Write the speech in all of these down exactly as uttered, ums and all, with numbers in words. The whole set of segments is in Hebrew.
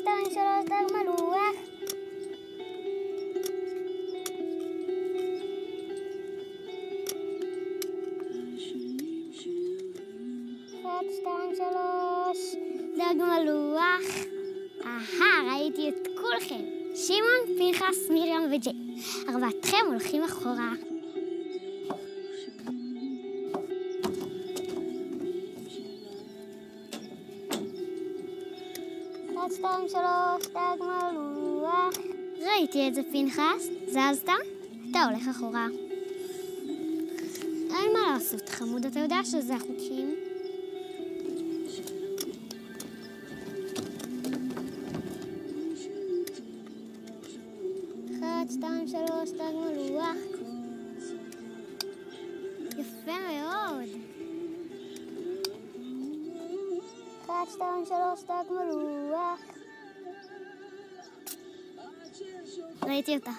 שתיים, שלוש, דג מלוח. אחד, שתיים, שלוש, דג מלוח. אהה, ראיתי את כולכם. שמעון, פנחס, מרים וג'י. ארבעתכם הולכים אחורה. אחד, שתיים, שלוש, דג מלוח. ראיתי את זה, פנחס. זזת? אתה הולך אחורה. אין מה לעשות, חמוד, אתה יודע שזה החוקים. אחד, שתיים, שלוש, דג מלוח. יפה מאוד. אחד, שתיים, שלוש, דג מלוח. ראיתי אותך.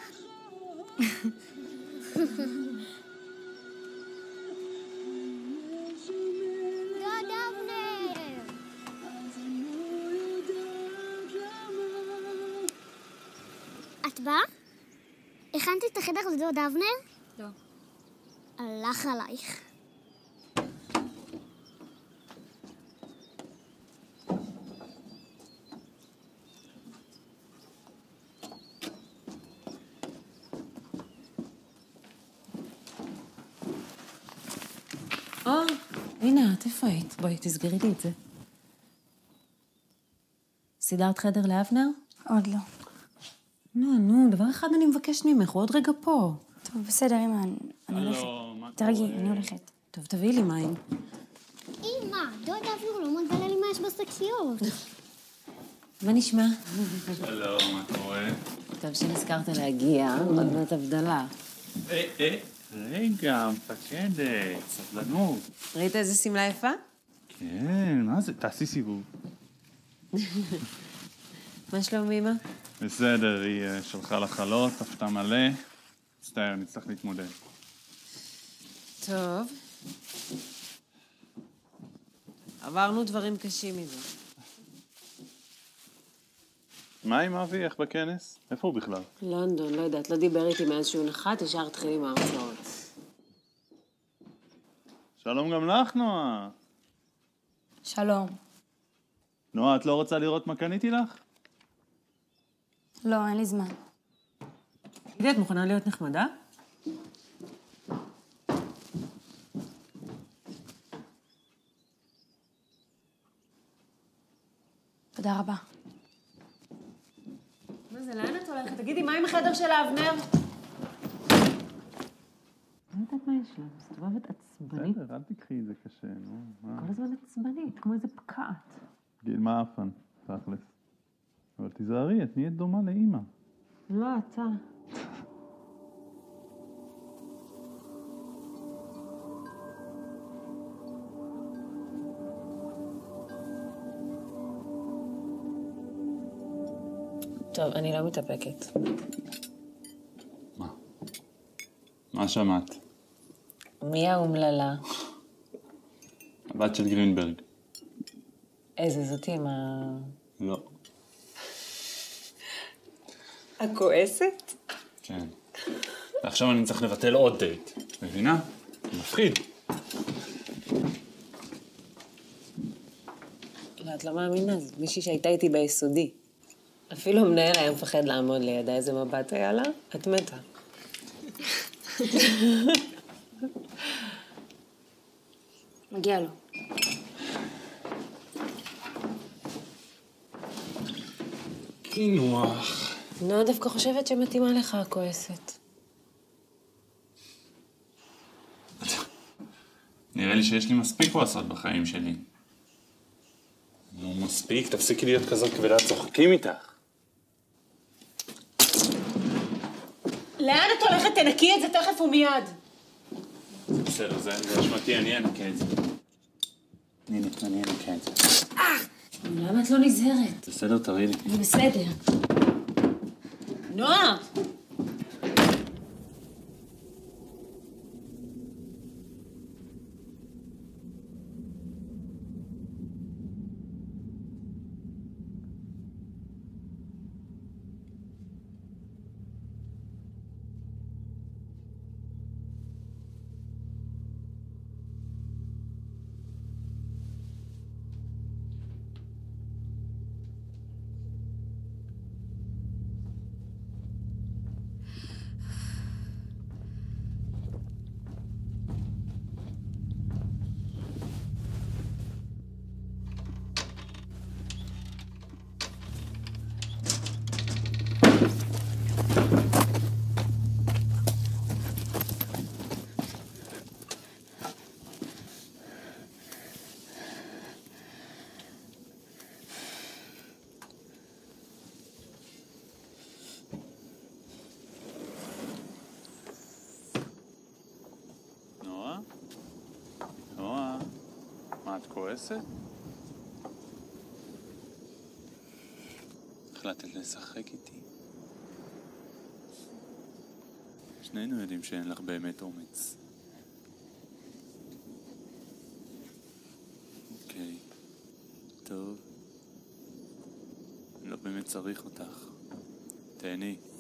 דוד אבנר! את באה? הכנתי את החדר לדוד אבנר? לא. הלך עלייך. אה, הנה, את איפה היית? בואי, תסגרי לי את זה. סידרת חדר לאבנר? עוד לא. נו, נו, דבר אחד אני מבקש ממך, הוא עוד רגע פה. טוב, בסדר, אמא, אני הולכת. תרגי, אני הולכת. טוב, תביאי לי מים. אמא, דוד אבנר לא מגלה לי מה יש בשקיות. מה נשמע? שלום, מה קורה? טוב שנזכרת להגיע, עוד מעט הבדלה. אה, אה, רגע, מפקדת, סבלנות. ראית איזה סמלה יפה? כן, מה זה? תעשי סיבוב. מה שלום אמא? בסדר, היא שלחה לחלות, הפתה מלא. מצטער, נצטרך להתמודד. טוב. עברנו דברים קשים מזה. מה עם אבי? איך בכנס? איפה הוא בכלל? לונדון, לא יודעת, לא דיבר איתי מאז שהוא נחת, ישר התחיל עם ההרצאות. שלום גם לך, נועה. שלום. נועה, את לא רוצה לראות מה קניתי לך? לא, אין לי זמן. תגידי, את מוכנה להיות נחמדה? תודה רבה. מה זה, לאן את הולכת? תגידי, מה עם החדר של האבנר? לא יודעת מה יש לה, מסתובבת עצבנית. בסדר, אל תקחי את זה קשה, נו. כל הזמן עצבנית, כמו איזה פקעת. גיל מה אפן, תכלס. אבל תיזהרי, את נהיית דומה לאמא. לא, אתה. טוב, אני לא מתאפקת. מה? מה שמעת? מי האומללה? הבת של גרינברג. איזה זאתי עם ה... לא. הכועסת? כן. ועכשיו אני צריך לבטל עוד דייט. מבינה? מפחיד. לא, את לא מאמינה, זאת מישהי שהייתה איתי ביסודי. אפילו המנהל היה מפחד לעמוד לידה, איזה מבט היה לה? את מתה. מגיע לו. קינוח. נו, דווקא חושבת שמתאימה לך הכועסת. נראה לי שיש לי מספיק לעשות בחיים שלי. לא מספיק, תפסיקי להיות כזאת כבדה, צוחקים איתך. לאן את הולכת? תנקי את זה תכף ומיד. בסדר, זה אשמתי, אני אנקה את זה. אני אנקה את זה. למה את לא נזהרת? בסדר, תראי לי. אני בסדר. נועה! את כועסת? החלטת לשחק איתי. שנינו יודעים שאין לך באמת אומץ. אוקיי, טוב. אני לא באמת צריך אותך. תהני.